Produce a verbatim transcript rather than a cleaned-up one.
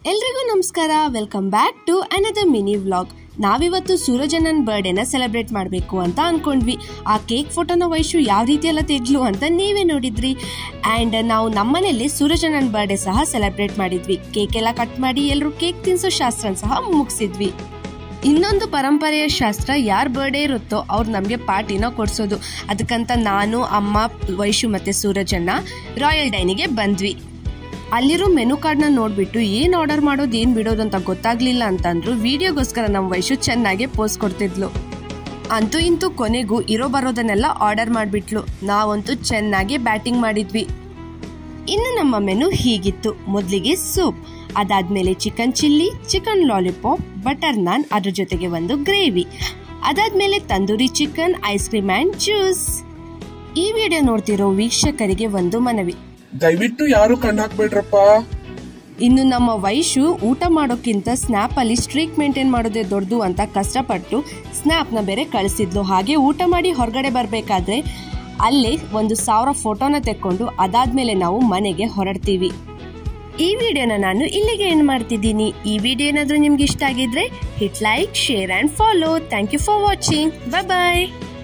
ಎಲ್ರಿಗೂ ನಮಸ್ಕಾರ, welcome back to another mini vlog. ನಾವಿವತ್ತು ಸೂರಜಣ್ಣನ ಬರ್ಡೇನ ಸೆಲೆಬ್ರೇಟ್ ಮಾಡಬೇಕು ಅಂತ ಅನ್ಕೊಂಡ್ವಿ. ಆ ಕೇಕ್ ಫೋಟೋನ ವೈಶು ಯಾವ ರೀತಿ ಎಲ್ಲ ತೆಗ್ಲು ಅಂತ ನೀವೇ ನೋಡಿದ್ರಿ. ಆ್ಯಂಡ್ ನಾವು ನಮ್ಮನೇಲಿ ಸೂರಜಣ್ಣನ ಬರ್ಡೇ ಸಹ ಸೆಲೆಬ್ರೇಟ್ ಮಾಡಿದ್ವಿ. ಕೇಕ್ ಎಲ್ಲ ಕಟ್ ಮಾಡಿ ಎಲ್ಲರೂ ಕೇಕ್ ತಿನ್ಸೋ ಶಾಸ್ತ್ರನ ಸಹ ಮುಗಿಸಿದ್ವಿ. ಇನ್ನೊಂದು ಪರಂಪರೆಯ ಶಾಸ್ತ್ರ, ಯಾರ್ ಬರ್ಡೇ ಇರುತ್ತೋ ಅವ್ರು ನಮಗೆ ಪಾರ್ಟಿನ ಕೊಡ್ಸೋದು. ಅದಕ್ಕಂತ ನಾನು, ಅಮ್ಮ, ವೈಶು ಮತ್ತೆ ಸೂರಜಣ್ಣ ರಾಯಲ್ ಡೈನಿಗೆ ಬಂದ್ವಿ. ಅಲ್ಲಿರೋ ಮೆನು ಕಾರ್ಡ್ನ ನೋಡ್ಬಿಟ್ಟು ಏನ್ ಆರ್ಡರ್ ಮಾಡೋದು ಏನ್ ಬಿಡೋದು ಅಂತ ಗೊತ್ತಾಗ್ಲಿಲ್ಲ ಅಂತಂದ್ರು. ವಿಡಿಯೋಗೋಸ್ಕರ ನಮ್ಮ ವೈಶು ಚೆನ್ನಾಗಿ ಪೋಸ್ ಕೊಡ್ತಿದ್ಲು. ಅಂತೂ ಇಂತೂ ಕೊನೆಗೂ ಇರೋ ಬರೋದನ್ನೆಲ್ಲ ಆರ್ಡರ್ ಮಾಡಿಬಿಟ್ಲು. ನಾವಂತೂ ಚೆನ್ನಾಗಿ ಬ್ಯಾಟಿಂಗ್ ಮಾಡಿದ್ವಿ. ಇನ್ನು ನಮ್ಮ ಮೆನು ಹೀಗಿತ್ತು. ಮೊದಲಿಗೆ ಸೂಪ್, ಅದಾದ್ಮೇಲೆ chicken chilli, chicken lollipop, butter naan, ಅದ್ರ ಜೊತೆಗೆ ಒಂದು ಗ್ರೇವಿ, ಅದಾದ್ಮೇಲೆ tandoori chicken, ice cream ಜ್ಯೂಸ್. ಈ ವಿಡಿಯೋ ನೋಡ್ತಿರೋ ವೀಕ್ಷಕರಿಗೆ ಒಂದು ಮನವಿ, ದಯವಿಟ್ಟು ಯಾರು ಕಣ್ಣು ಹಾಕ್ಬೇಡ್ರಪ್ಪ. ಇನ್ನು ನಮ್ಮ ವೈಶು ಊಟ ಮಾಡೋಕ್ಕಿಂತ ಸ್ನ್ಯಾಪ್ ಅಲ್ಲಿ ಸ್ಟ್ರೀಕ್ ಮೇಂಟೈನ್ ಮಾಡೋದೇ ದೊಡ್ಡದು ಅಂತ ಕಷ್ಟಪಟ್ಟು ಸ್ನ್ಯಾಪ್ ನ ಬೇರೆ ಕಳಿಸಿದ್ಲು. ಹಾಗೆ ಊಟ ಮಾಡಿ ಹೊರಗಡೆ ಬರ್ಬೇಕಾದ್ರೆ ಅಲ್ಲೇ ಒಂದು ಸಾವಿರ ಫೋಟೋನ ತೆಕ್ಕೊಂಡು ಅದಾದ್ಮೇಲೆ ನಾವು ಮನೆಗೆ ಹೊರಡ್ತೀವಿ. ಈ ವಿಡಿಯೋನ ನಾನು ಇಲ್ಲಿಗೆ ಎಂಡ್ ಮಾಡ್ತಿದ್ದೀನಿ. ಈ ವಿಡಿಯೋ ಏನಾದ್ರೂ ನಿಮ್ಗೆ ಇಷ್ಟ ಆಗಿದ್ರೆ hit like, share and follow. Thank you for watching. Bye bye.